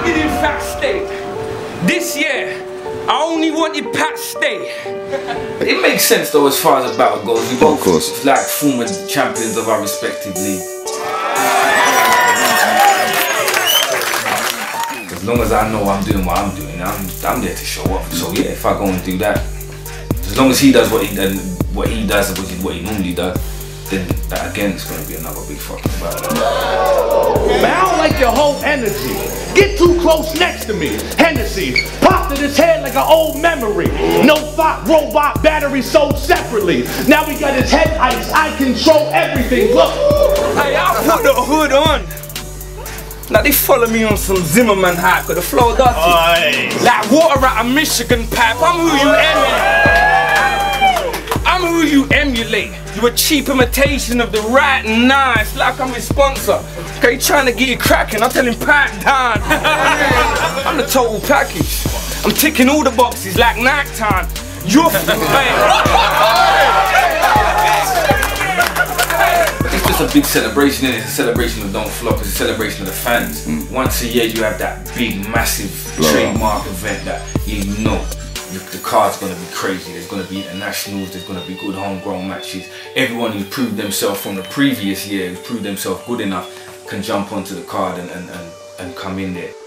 in Fat State. This year, I only wanted Pat Stay. It makes sense though as far as the battle goes. We both like former champions of our respective leagues. As long as I know I'm doing what I'm doing, I'm there to show up. So yeah, if I go and do that, as long as he does what he does, which is what he normally does, then that again is going to be another big fucking battle. Man, I don't like your whole energy. Get too close next to me. Hennessy, popped in his head like an old memory. No thought, robot battery sold separately. Now we got his head ice, I control everything. Look. Hey, I put the hood on. Now they follow me on some Zimmerman hype, cause the flow dirty. Like water out a Michigan pipe, I'm who you emulate. I'm who you emulate. You a cheap imitation of the right and nice, like I'm his sponsor. Okay, trying to get you cracking, I tell him pipe down. I'm the total package. I'm ticking all the boxes like night time. You're It's just a big celebration, it's a celebration of Don't Flop, it's a celebration of the fans. Once a year you have that big, massive trademark event that you know the card's going to be crazy. There's going to be internationals, there's going to be good homegrown matches. Everyone who proved themselves from the previous year, who proved themselves good enough, can jump onto the card and come in there.